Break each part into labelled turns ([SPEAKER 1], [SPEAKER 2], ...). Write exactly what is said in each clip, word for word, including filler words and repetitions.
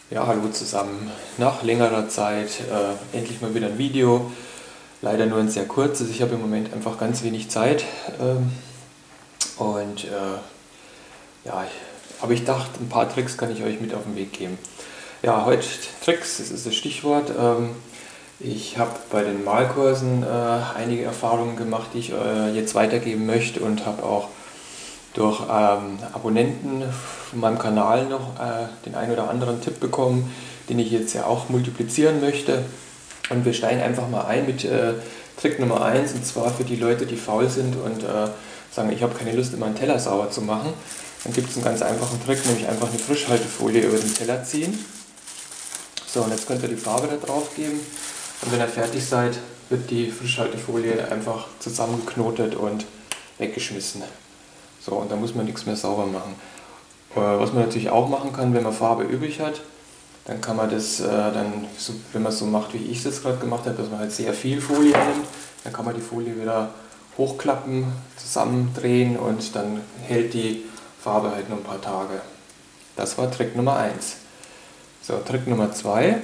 [SPEAKER 1] Ja, hallo zusammen. Nach längerer Zeit äh, endlich mal wieder ein Video. Leider nur ein sehr kurzes. Ich habe im Moment einfach ganz wenig Zeit. Ähm, und äh, ja, ich, aber ich dachte, ein paar Tricks kann ich euch mit auf den Weg geben. Ja, heute Tricks, das ist das Stichwort. Ähm, ich habe bei den Malkursen äh, einige Erfahrungen gemacht, die ich äh, jetzt weitergeben möchte und habe auch durch ähm, Abonnenten von meinem Kanal noch äh, den einen oder anderen Tipp bekommen, den ich jetzt ja auch multiplizieren möchte. Und wir steigen einfach mal ein mit äh, Trick Nummer eins, und zwar für die Leute, die faul sind und äh, sagen, ich habe keine Lust, immer einen Teller sauber zu machen. Dann gibt es einen ganz einfachen Trick, nämlich einfach eine Frischhaltefolie über den Teller ziehen. So, und jetzt könnt ihr die Farbe da drauf geben. Und wenn ihr fertig seid, wird die Frischhaltefolie einfach zusammengeknotet und weggeschmissen. So, und da muss man nichts mehr sauber machen. Äh, was man natürlich auch machen kann, wenn man Farbe übrig hat, dann kann man das, äh, dann, so, wenn man es so macht, wie ich es jetzt gerade gemacht habe, dass man halt sehr viel Folie nimmt, dann kann man die Folie wieder hochklappen, zusammendrehen und dann hält die Farbe halt noch ein paar Tage. Das war Trick Nummer eins. So, Trick Nummer zwei.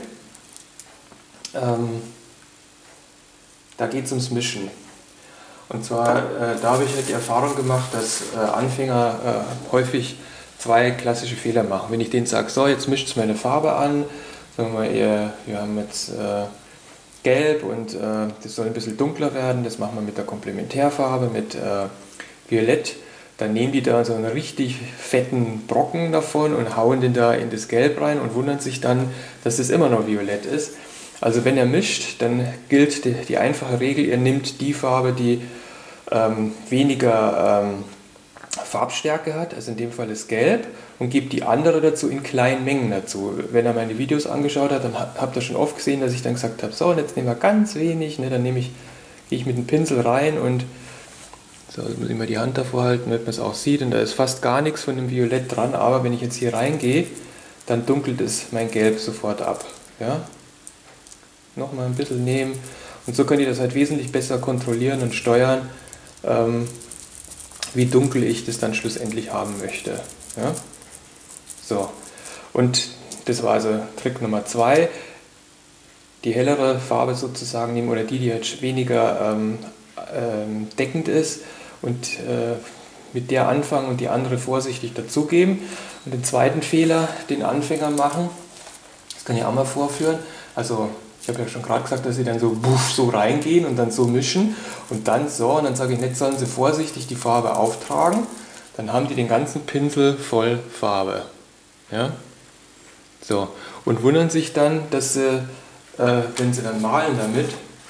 [SPEAKER 1] Ähm, da geht es ums Mischen. Und zwar, äh, da habe ich halt die Erfahrung gemacht, dass äh, Anfänger äh, häufig zwei klassische Fehler machen. Wenn ich denen sage, so, jetzt mischt es meine Farbe an, sagen wir mal, ihr, wir haben jetzt äh, Gelb und äh, das soll ein bisschen dunkler werden, das machen wir mit der Komplementärfarbe, mit äh, Violett. Dann nehmen die da so einen richtig fetten Brocken davon und hauen den da in das Gelb rein und wundern sich dann, dass das immer noch Violett ist. Also wenn er mischt, dann gilt die, die einfache Regel, ihr nehmt die Farbe, die ähm, weniger ähm, Farbstärke hat, also in dem Fall ist Gelb, und gebt die andere dazu in kleinen Mengen dazu. Wenn er meine Videos angeschaut hat, dann habt ihr schon oft gesehen, dass ich dann gesagt habe, so, und jetzt nehmen wir ganz wenig, ne, dann nehme ich, gehe ich mit dem Pinsel rein und so, jetzt muss ich mal die Hand davor halten, damit man es auch sieht, und da ist fast gar nichts von dem Violett dran, aber wenn ich jetzt hier reingehe, dann dunkelt es mein Gelb sofort ab. Ja? Nochmal ein bisschen nehmen, und so könnt ihr das halt wesentlich besser kontrollieren und steuern, ähm, wie dunkel ich das dann schlussendlich haben möchte. Ja? So, und das war also Trick Nummer zwei, die hellere Farbe sozusagen nehmen oder die, die jetzt weniger ähm, ähm, deckend ist, und äh, mit der anfangen und die andere vorsichtig dazugeben. Und den zweiten Fehler, den Anfänger machen, das kann ich auch mal vorführen, also ich habe ja schon gerade gesagt, dass sie dann so buff, so reingehen und dann so mischen und dann so, und dann sage ich, nicht sollen sie vorsichtig die Farbe auftragen, dann haben die den ganzen Pinsel voll Farbe. Ja? So, und wundern sich dann, dass sie, äh, wenn sie dann malen damit,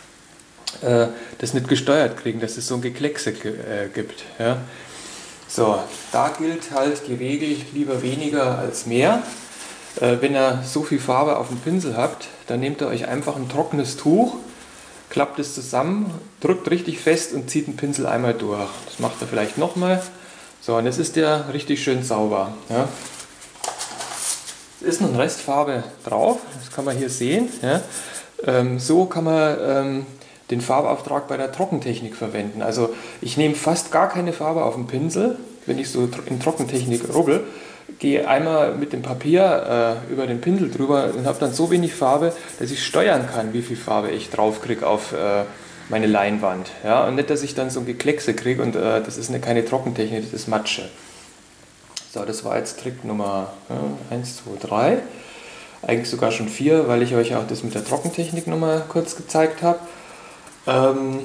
[SPEAKER 1] äh, das nicht gesteuert kriegen, dass es so ein Gekleckse äh, gibt. Ja? So, da gilt halt die Regel, lieber weniger als mehr. Wenn ihr so viel Farbe auf dem Pinsel habt, dann nehmt ihr euch einfach ein trockenes Tuch, klappt es zusammen, drückt richtig fest und zieht den Pinsel einmal durch. Das macht ihr vielleicht nochmal. So, und jetzt ist der richtig schön sauber. Ja. Es ist noch ein Rest Farbe drauf, das kann man hier sehen. Ja. Ähm, so kann man ähm, den Farbauftrag bei der Trockentechnik verwenden. Also ich nehme fast gar keine Farbe auf dem Pinsel, wenn ich so in Trockentechnik rubbel. Gehe einmal mit dem Papier äh, über den Pinsel drüber und habe dann so wenig Farbe, dass ich steuern kann, wie viel Farbe ich drauf kriege auf äh, meine Leinwand. Ja? Und nicht, dass ich dann so ein Gekleckse kriege, und äh, das ist eine, keine Trockentechnik, das ist Matsche. So, das war jetzt Trick Nummer eins, zwei, drei. Eigentlich sogar schon vier, weil ich euch auch das mit der Trockentechnik nochmal kurz gezeigt habe. Ähm,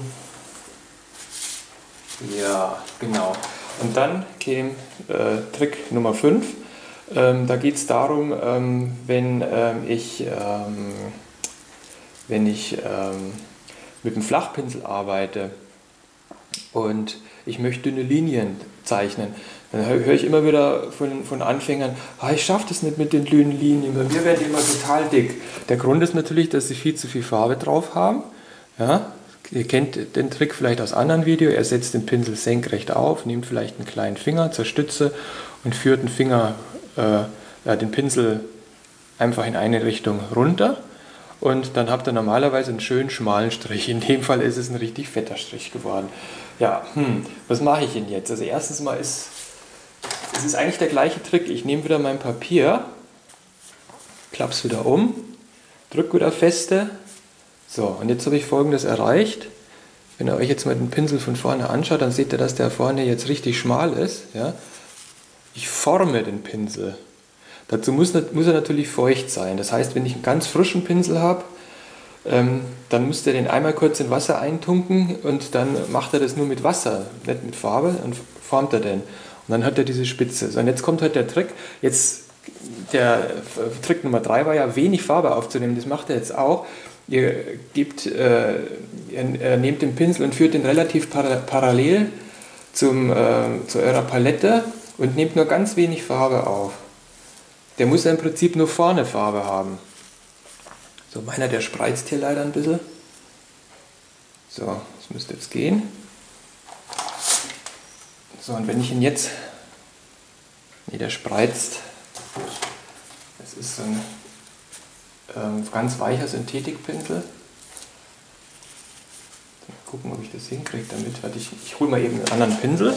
[SPEAKER 1] ja, genau. Und dann käme äh, Trick Nummer fünf. Ähm, da geht es darum, ähm, wenn ähm, ich, ähm, wenn ich ähm, mit einem Flachpinsel arbeite und ich möchte dünne Linien zeichnen, dann höre ich immer wieder von, von Anfängern, ah, ich schaffe das nicht mit den dünnen Linien, bei mir werden die immer total dick. Der Grund ist natürlich, dass sie viel zu viel Farbe drauf haben. Ja? Ihr kennt den Trick vielleicht aus anderen Videos. Er setzt den Pinsel senkrecht auf, nimmt vielleicht einen kleinen Finger zur Stütze und führt den Finger, äh, ja, den Pinsel einfach in eine Richtung runter. Und dann habt ihr normalerweise einen schönen schmalen Strich. In dem Fall ist es ein richtig fetter Strich geworden. Ja, hm, was mache ich denn jetzt? Also erstens mal ist es ist eigentlich der gleiche Trick. Ich nehme wieder mein Papier klappe es wieder um, drücke wieder feste. So, und jetzt habe ich Folgendes erreicht. Wenn ihr euch jetzt mal den Pinsel von vorne anschaut, dann seht ihr, dass der vorne jetzt richtig schmal ist. Ja? Ich forme den Pinsel. Dazu muss, muss er natürlich feucht sein. Das heißt, wenn ich einen ganz frischen Pinsel habe, ähm, dann müsst ihr den einmal kurz in Wasser eintunken und dann macht er das nur mit Wasser, nicht mit Farbe, und formt er den. Und dann hat er diese Spitze. So, und jetzt kommt halt der Trick. Jetzt, der Trick Nummer drei war ja, wenig Farbe aufzunehmen. Das macht er jetzt auch. Ihr, gebt, äh, ihr nehmt den Pinsel und führt den relativ para parallel zum, äh, zu eurer Palette und nehmt nur ganz wenig Farbe auf. Der muss ja im Prinzip nur vorne Farbe haben. So, meiner, der spreizt hier leider ein bisschen. So, das müsste jetzt gehen. So, und wenn ich ihn jetzt... Ne, der spreizt. Das ist so ein ähm, ganz weicher Synthetikpinsel. Mal gucken, ob ich das hinkriege damit. Warte, ich, ich hole mal eben einen anderen Pinsel.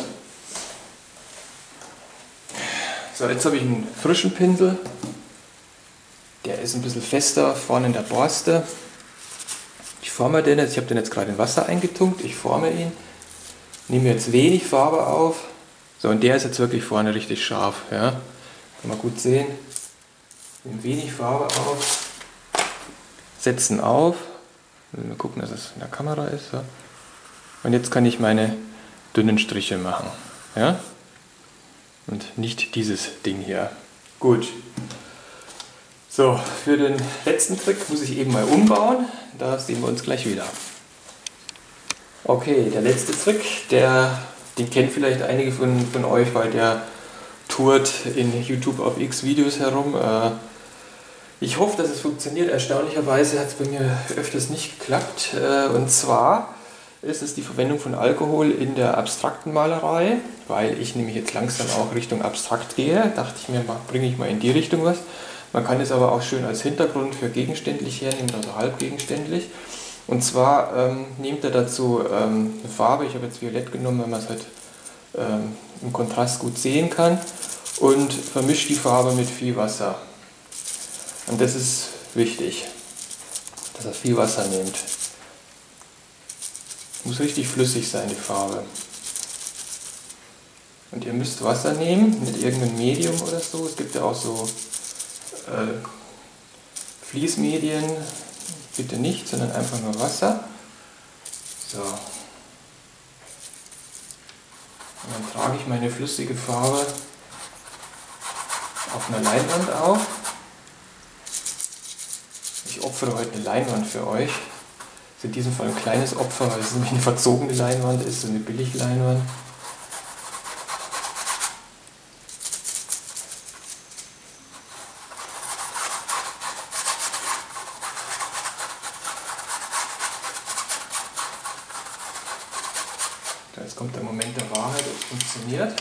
[SPEAKER 1] So, jetzt habe ich einen frischen Pinsel. Der ist ein bisschen fester vorne in der Borste. Ich forme den jetzt, ich habe den jetzt gerade in Wasser eingetunkt. Ich forme ihn, nehme jetzt wenig Farbe auf. So, und der ist jetzt wirklich vorne richtig scharf. Ja? Kann man gut sehen. Nehme wenig Farbe auf, setzen auf. Mal gucken, dass es in der Kamera ist. So. Und jetzt kann ich meine dünnen Striche machen. Ja? Und nicht dieses Ding hier. Gut. So, für den letzten Trick muss ich eben mal umbauen. Da sehen wir uns gleich wieder. Okay, der letzte Trick, der, den kennt vielleicht einige von, von euch, weil der tourt in YouTube auf X Videos herum. Ich hoffe, dass es funktioniert. Erstaunlicherweise hat es bei mir öfters nicht geklappt. Und zwar ist es die Verwendung von Alkohol in der abstrakten Malerei, weil ich nämlich jetzt langsam auch Richtung Abstrakt gehe. Dachte ich mir, bringe ich mal in die Richtung was. Man kann es aber auch schön als Hintergrund für gegenständlich hernehmen, also halbgegenständlich. Und zwar ähm, nehmt ihr dazu ähm, eine Farbe, ich habe jetzt Violett genommen, weil man es halt ähm, im Kontrast gut sehen kann, und vermischt die Farbe mit viel Wasser. Und das ist wichtig, dass ihr viel Wasser nehmt. Muss richtig flüssig sein, die Farbe. Und ihr müsst Wasser nehmen, mit irgendeinem Medium oder so. Es gibt ja auch so Äh, Fließmedien, bitte nicht, sondern einfach nur Wasser. So. Und dann trage ich meine flüssige Farbe auf einer Leinwand auf. Ich opfere heute eine Leinwand für euch. Das ist in diesem Fall ein kleines Opfer, weil es nämlich eine verzogene Leinwand ist, so eine Billigleinwand. Jetzt kommt der Moment der Wahrheit, ob es funktioniert.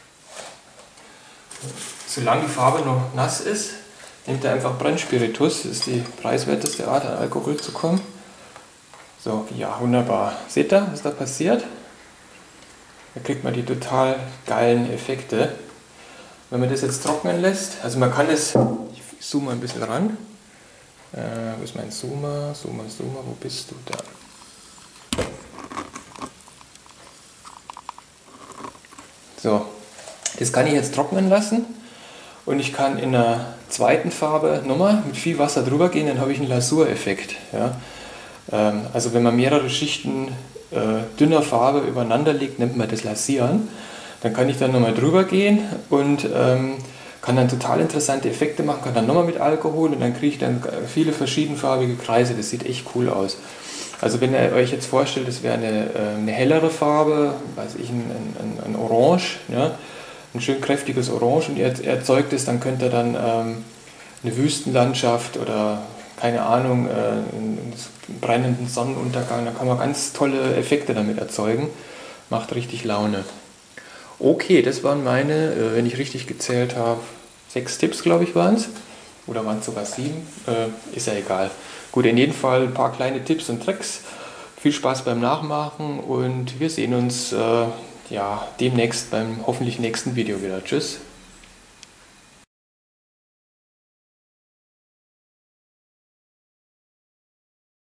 [SPEAKER 1] Solange die Farbe noch nass ist, nehmt ihr einfach Brennspiritus. Das ist die preiswerteste Art, an Alkohol zu kommen. So, ja, wunderbar. Seht ihr, was da passiert? Da kriegt man die total geilen Effekte. Wenn man das jetzt trocknen lässt, also man kann es, ich zoome ein bisschen ran. Äh, wo ist mein Zoomer? Zoomer, Zoomer, wo bist du da? So, das kann ich jetzt trocknen lassen und ich kann in einer zweiten Farbe nochmal mit viel Wasser drüber gehen, dann habe ich einen Lasureffekt. Ja? Ähm, also wenn man mehrere Schichten äh, dünner Farbe übereinander legt, nennt man das Lasieren. Dann kann ich dann nochmal drüber gehen und ähm, kann dann total interessante Effekte machen, kann dann nochmal mit Alkohol und dann kriege ich dann viele verschiedenfarbige Kreise. Das sieht echt cool aus. Also wenn ihr euch jetzt vorstellt, das wäre eine, eine hellere Farbe, weiß ich, ein, ein, ein Orange, ja, ein schön kräftiges Orange, und ihr erzeugt es, dann könnt ihr dann ähm, eine Wüstenlandschaft oder, keine Ahnung, äh, einen brennenden Sonnenuntergang, da kann man ganz tolle Effekte damit erzeugen, macht richtig Laune. Okay, das waren meine, äh, wenn ich richtig gezählt habe, sechs Tipps, glaube ich, waren es, oder waren es sogar sieben, äh, ist ja egal. Gut, in jedem Fall ein paar kleine Tipps und Tricks. Viel Spaß beim Nachmachen und wir sehen uns äh, ja, demnächst beim hoffentlich nächsten Video wieder. Tschüss.